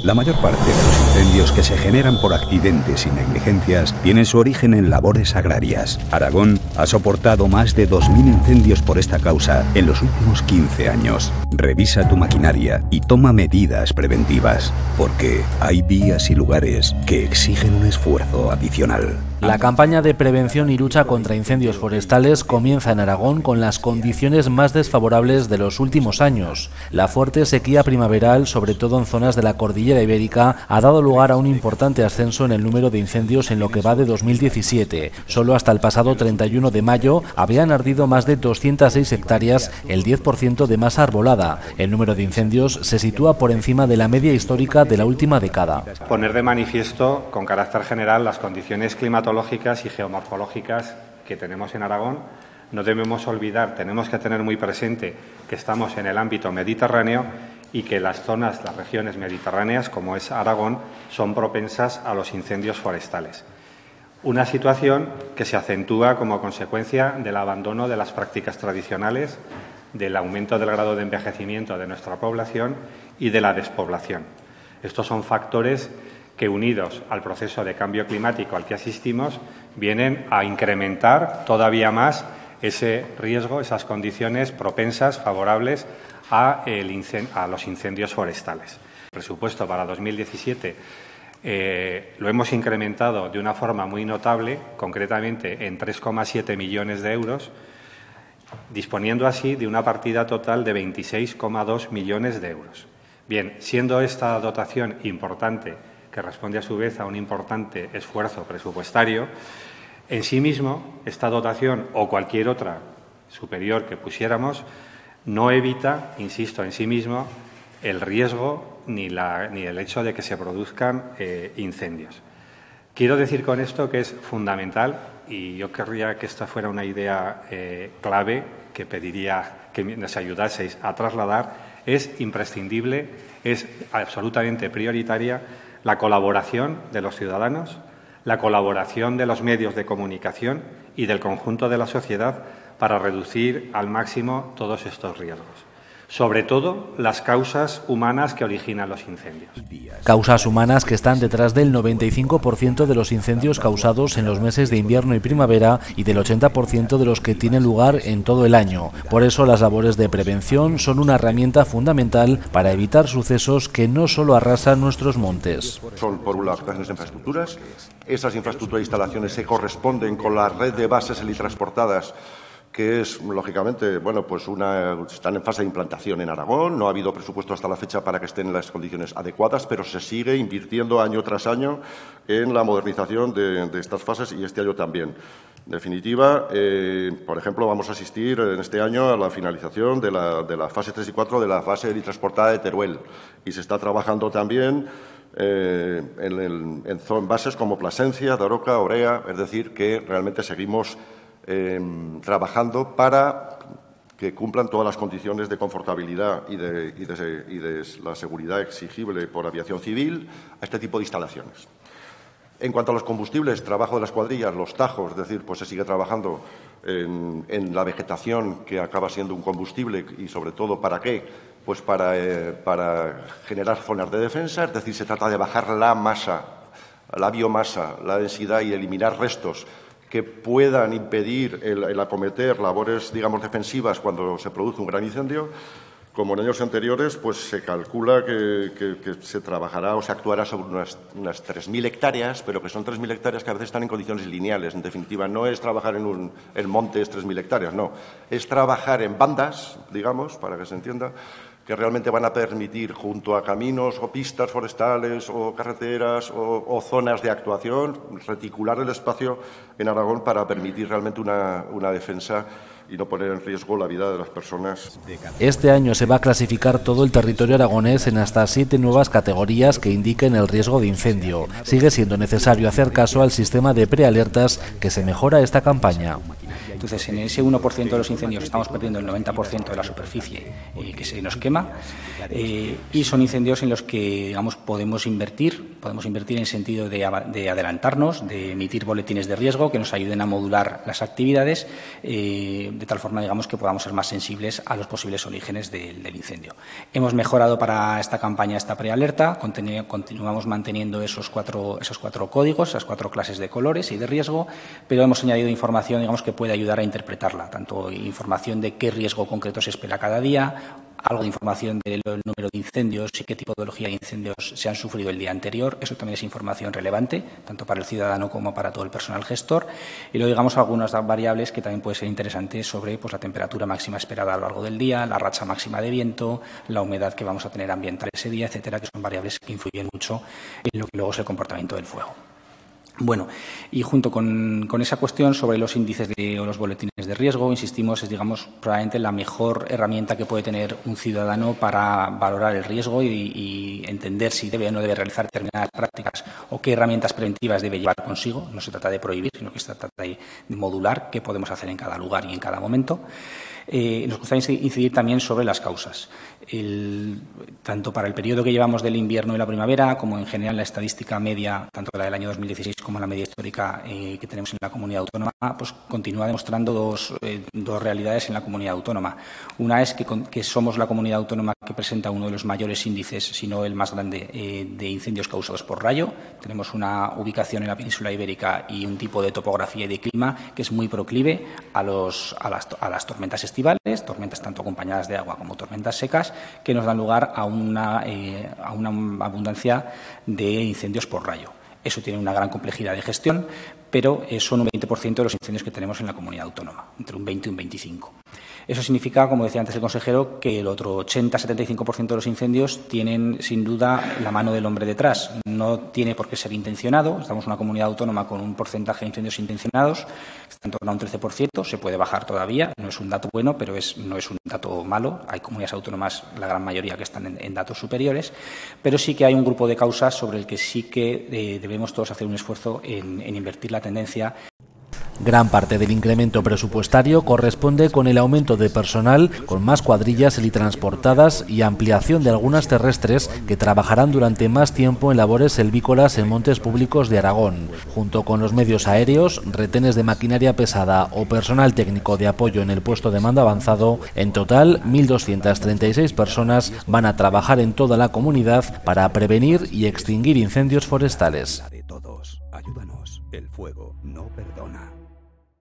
La mayor parte de los incendios que se generan por accidentes y negligencias tienen su origen en labores agrarias. Aragón ha soportado más de 2.000 incendios por esta causa en los últimos 15 años. Revisa tu maquinaria y toma medidas preventivas, porque hay días y lugares que exigen un esfuerzo adicional. La campaña de prevención y lucha contra incendios forestales comienza en Aragón con las condiciones más desfavorables de los últimos años. La fuerte sequía primaveral, sobre todo en zonas de la cordillera ibérica, ha dado lugar a un importante ascenso en el número de incendios en lo que va de 2017. Solo hasta el pasado 31 de mayo habían ardido más de 206 hectáreas, el 10% de masa arbolada. El número de incendios se sitúa por encima de la media histórica de la última década. Poner de manifiesto, con carácter general, las condiciones climatológicas y geomorfológicas que tenemos en Aragón. No debemos olvidar, tenemos que tener muy presente que estamos en el ámbito mediterráneo y que las regiones mediterráneas, como es Aragón, son propensas a los incendios forestales. Una situación que se acentúa como consecuencia del abandono de las prácticas tradicionales, del aumento del grado de envejecimiento de nuestra población y de la despoblación. Estos son factores que, unidos al proceso de cambio climático al que asistimos, vienen a incrementar todavía más ese riesgo, esas condiciones propensas, favorables a los incendios forestales. El presupuesto para 2017 lo hemos incrementado de una forma muy notable, concretamente en 3,7 millones de euros, disponiendo así de una partida total de 26,2 millones de euros. Bien, siendo esta dotación importante, que responde a su vez a un importante esfuerzo presupuestario, en sí mismo esta dotación o cualquier otra superior que pusiéramos no evita, insisto, en sí mismo el riesgo ni el hecho de que se produzcan incendios. Quiero decir con esto que es fundamental, y yo querría que esta fuera una idea clave que pediría que nos ayudaseis a trasladar, es imprescindible, es absolutamente prioritaria la colaboración de los ciudadanos, la colaboración de los medios de comunicación y del conjunto de la sociedad para reducir al máximo todos estos riesgos. Sobre todo, las causas humanas que originan los incendios. Causas humanas que están detrás del 95% de los incendios causados en los meses de invierno y primavera y del 80% de los que tienen lugar en todo el año. Por eso, las labores de prevención son una herramienta fundamental para evitar sucesos que no solo arrasan nuestros montes. Son, por un lado, actuaciones de infraestructuras. Esas infraestructuras e instalaciones se corresponden con la red de bases helitransportadas, que es, lógicamente, bueno, pues están en fase de implantación en Aragón. No ha habido presupuesto hasta la fecha para que estén en las condiciones adecuadas, pero se sigue invirtiendo año tras año en la modernización de estas fases y este año también. En definitiva, por ejemplo, vamos a asistir en este año a la finalización de la fase 3 y 4 de la fase helitransportada de Teruel, y se está trabajando también en bases como Plasencia, Daroca, Orea, es decir, que realmente seguimos trabajando para que cumplan todas las condiciones de confortabilidad y de la seguridad exigible por aviación civil a este tipo de instalaciones. En cuanto a los combustibles, trabajo de las cuadrillas, los tajos, es decir, pues se sigue trabajando en la vegetación, que acaba siendo un combustible, y sobre todo, ¿para qué? Pues para generar zonas de defensa, es decir, se trata de bajar la masa, la biomasa, la densidad y eliminar restos que puedan impedir el acometer labores, digamos, defensivas cuando se produce un gran incendio. Como en años anteriores, pues se calcula que se trabajará o se actuará sobre unas 3.000 hectáreas, pero que son 3.000 hectáreas que a veces están en condiciones lineales. En definitiva, no es trabajar en montes 3.000 hectáreas, no. Es trabajar en bandas, digamos, para que se entienda, que realmente van a permitir, junto a caminos o pistas forestales o carreteras o zonas de actuación, reticular el espacio en Aragón para permitir realmente una defensa y no poner en riesgo la vida de las personas. Este año se va a clasificar todo el territorio aragonés en hasta 7 nuevas categorías que indiquen el riesgo de incendio. Sigue siendo necesario hacer caso al sistema de prealertas que se mejora esta campaña. Entonces, en ese 1% de los incendios estamos perdiendo el 90% de la superficie que se nos quema, y son incendios en los que, digamos, podemos invertir en sentido de adelantarnos, de emitir boletines de riesgo que nos ayuden a modular las actividades, de tal forma, digamos, que podamos ser más sensibles a los posibles orígenes del incendio. Hemos mejorado para esta campaña esta prealerta, continuamos manteniendo esos cuatro códigos, esas 4 clases de colores y de riesgo, pero hemos añadido información, digamos, que puede ayudar a interpretarla, tanto información de qué riesgo concreto se espera cada día, algo de información del número de incendios y qué tipología de incendios se han sufrido el día anterior. Eso también es información relevante, tanto para el ciudadano como para todo el personal gestor. Y luego, digamos, algunas variables que también pueden ser interesantes sobre pues, la temperatura máxima esperada a lo largo del día, la racha máxima de viento, la humedad que vamos a tener ambiental ese día, etcétera, que son variables que influyen mucho en lo que luego es el comportamiento del fuego. Bueno, y junto con esa cuestión sobre los índices o los boletines de riesgo, insistimos, es, digamos, probablemente la mejor herramienta que puede tener un ciudadano para valorar el riesgo y entender si debe o no debe realizar determinadas prácticas o qué herramientas preventivas debe llevar consigo. No se trata de prohibir, sino que se trata de modular qué podemos hacer en cada lugar y en cada momento. Nos gustaría incidir también sobre las causas. Tanto para el periodo que llevamos del invierno y la primavera, como en general la estadística media, tanto la del año 2016 como la media histórica que tenemos en la comunidad autónoma, pues continúa demostrando dos realidades en la comunidad autónoma. Una es que somos la comunidad autónoma que presenta uno de los mayores índices, si no el más grande, de incendios causados por rayo. Tenemos una ubicación en la península ibérica y un tipo de topografía y de clima que es muy proclive a las tormentas estivales, tormentas tanto acompañadas de agua como tormentas secas, que nos dan lugar a una abundancia de incendios por rayo. Eso tiene una gran complejidad de gestión, pero son un 20% de los incendios que tenemos en la comunidad autónoma, entre un 20 y un 25%. Eso significa, como decía antes el consejero, que el otro 80-75% de los incendios tienen, sin duda, la mano del hombre detrás. No tiene por qué ser intencionado. Estamos en una comunidad autónoma con un porcentaje de incendios intencionados, está en torno a un 13%, se puede bajar todavía. No es un dato bueno, pero no es un dato malo. Hay comunidades autónomas, la gran mayoría, que están en datos superiores, pero sí que hay un grupo de causas sobre el que sí que debemos todos hacer un esfuerzo en invertir la tendencia. Gran parte del incremento presupuestario corresponde con el aumento de personal, con más cuadrillas helitransportadas y ampliación de algunas terrestres que trabajarán durante más tiempo en labores selvícolas en montes públicos de Aragón, junto con los medios aéreos, retenes de maquinaria pesada o personal técnico de apoyo en el puesto de mando avanzado. En total, 1.236 personas van a trabajar en toda la comunidad para prevenir y extinguir incendios forestales. De todos, ayúdanos. El fuego no perdona.